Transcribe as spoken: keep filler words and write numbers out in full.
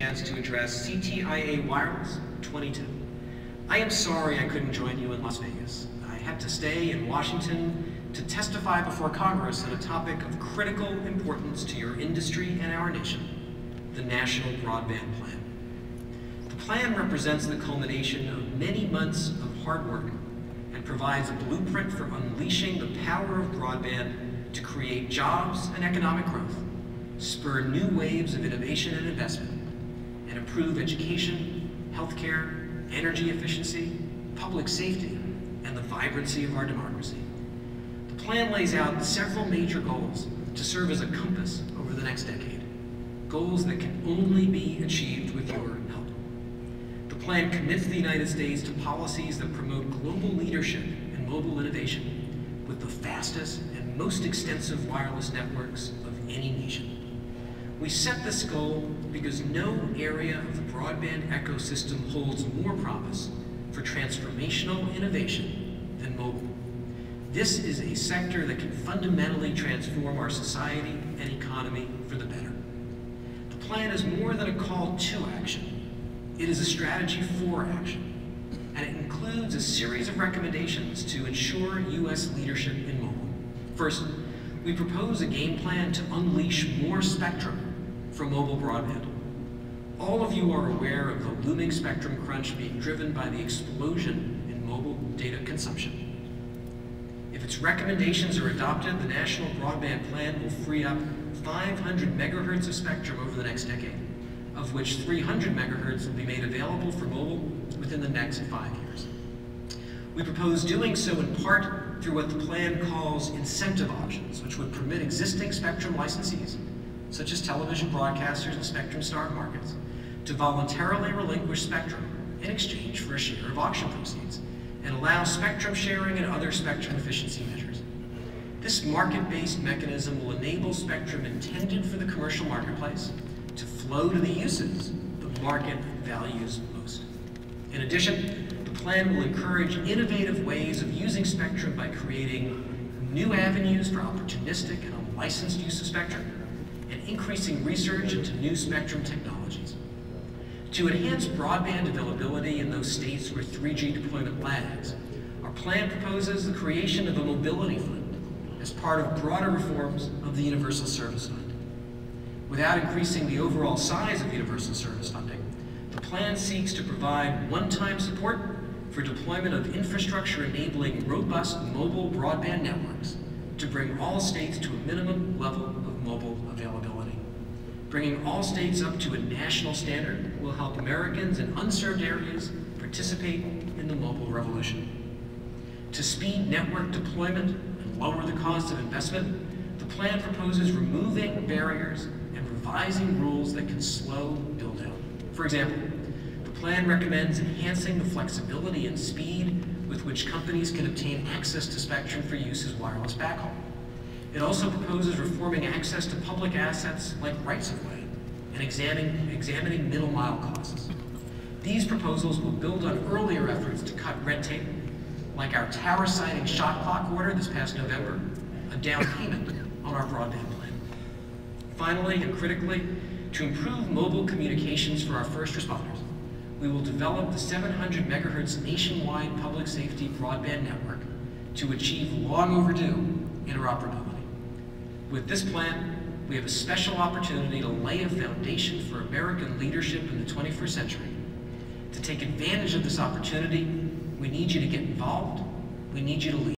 chance to address C T I A Wireless twenty-two. I am sorry I couldn't join you in Las Vegas. I had to stay in Washington to testify before Congress on a topic of critical importance to your industry and our nation, the National Broadband Plan. The plan represents the culmination of many months of hard work and provides a blueprint for unleashing the power of broadband to create jobs and economic growth, spur new waves of innovation and investment, and improve education, healthcare, energy efficiency, public safety, and the vibrancy of our democracy. The plan lays out several major goals to serve as a compass over the next decade, goals that can only be achieved with your help. The plan commits the United States to policies that promote global leadership in mobile innovation with the fastest and most extensive wireless networks of any nation. We set this goal because no area of the broadband ecosystem holds more promise for transformational innovation than mobile. This is a sector that can fundamentally transform our society and economy for the better. The plan is more than a call to action. It is a strategy for action, and it includes a series of recommendations to ensure U S leadership in mobile. First, we propose a game plan to unleash more spectrum for mobile broadband. All of you are aware of the looming spectrum crunch being driven by the explosion in mobile data consumption. If its recommendations are adopted, the National Broadband Plan will free up five hundred megahertz of spectrum over the next decade, of which three hundred megahertz will be made available for mobile within the next five years. We propose doing so in part through what the plan calls incentive options, which would permit existing spectrum licensees, such as television broadcasters and spectrum starved markets, to voluntarily relinquish spectrum in exchange for a share of auction proceeds, and allow spectrum sharing and other spectrum efficiency measures. This market-based mechanism will enable spectrum intended for the commercial marketplace to flow to the uses the market values most. In addition, the plan will encourage innovative ways of using spectrum by creating new avenues for opportunistic and unlicensed use of spectrum, and increasing research into new spectrum technologies. To enhance broadband availability in those states where three G deployment lags, our plan proposes the creation of a mobility fund as part of broader reforms of the Universal Service Fund. Without increasing the overall size of universal service funding, the plan seeks to provide one-time support for deployment of infrastructure enabling robust mobile broadband networks to bring all states to a minimum level of mobile availability. Bringing all states up to a national standard will help Americans in unserved areas participate in the mobile revolution. To speed network deployment and lower the cost of investment, the plan proposes removing barriers and revising rules that can slow build-out. For example, the plan recommends enhancing the flexibility and speed with which companies can obtain access to spectrum for use as wireless backhaul. It also proposes reforming access to public assets like rights-of-way and examining, examining middle-mile costs. These proposals will build on earlier efforts to cut red tape, like our tower siting shot clock order this past November, a down payment on our broadband plan. Finally, and critically, to improve mobile communications for our first responders, we will develop the seven hundred megahertz nationwide public safety broadband network to achieve long overdue interoperability. With this plan, we have a special opportunity to lay a foundation for American leadership in the twenty-first century. To take advantage of this opportunity, we need you to get involved, we need you to lead.